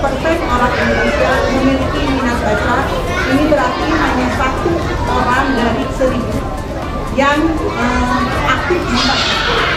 orang Indonesia memiliki minat baca. Ini berarti hanya 1 orang dari 1000 yang aktif membaca.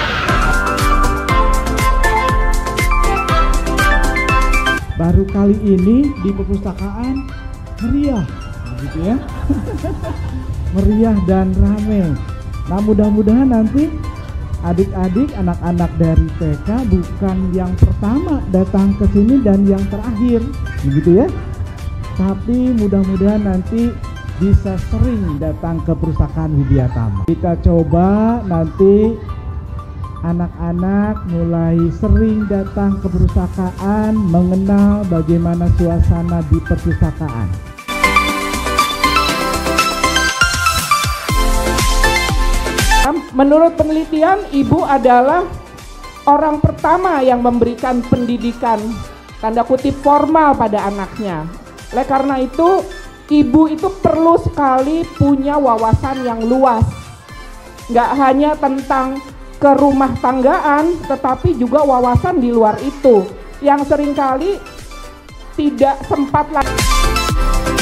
Baru kali ini di perpustakaan meriah, gitu ya. Meriah dan ramai. Nah, mudah-mudahan nanti adik-adik, anak-anak dari TK bukan yang pertama datang ke sini dan yang terakhir, begitu ya. Tapi mudah-mudahan nanti bisa sering datang ke perpustakaan Widyatama. Kita coba nanti anak-anak mulai sering datang ke perpustakaan, mengenal bagaimana suasana di perpustakaan. Menurut penelitian, ibu adalah orang pertama yang memberikan pendidikan tanda kutip formal pada anaknya. Oleh karena itu, ibu itu perlu sekali punya wawasan yang luas. Nggak hanya tentang kerumah tanggaan, tetapi juga wawasan di luar itu yang seringkali tidak sempat lagi.